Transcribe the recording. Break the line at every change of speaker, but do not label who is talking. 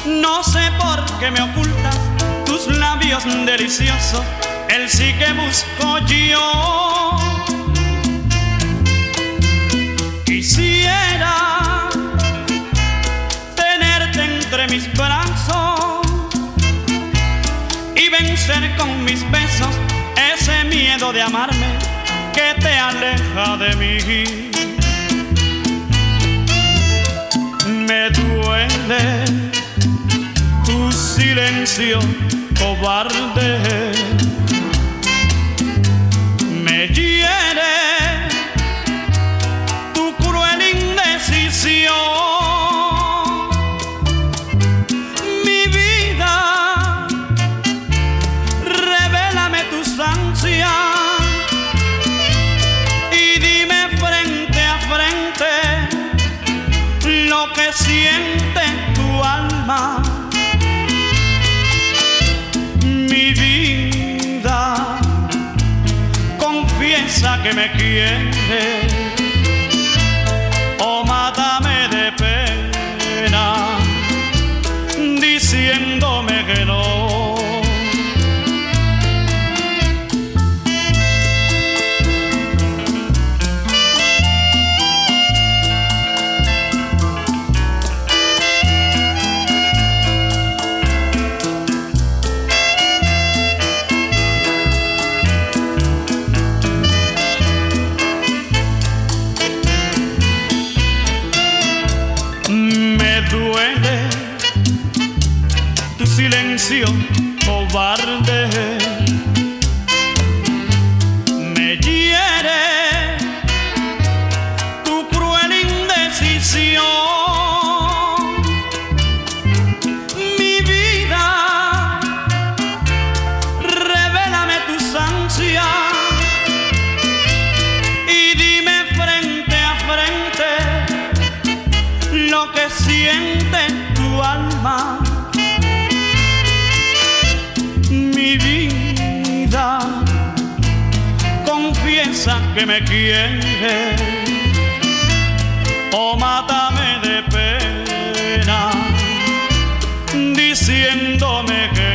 No sé por qué me ocultas tus labios deliciosos, él sí que busco yo. Quisiera tenerte entre mis brazos y vencer con mis besos ese miedo de amarme que te aleja de mí. Me duele tu silencio cobarde, me hiere tu cruel indecisión. Mi vida, revélame tus ansias y dime frente a frente lo que siente tu alma. Mi vida, confiesa que me quieres o mátame de pena diciéndome que no. Me duele tu silencio cobarde, me hiere tu cruel indecisión. Mi vida, revélame tus ansias y dime frente a frente lo que siente tu alma. Mi vida, confiesa que me quieres o mátame de pena diciéndome que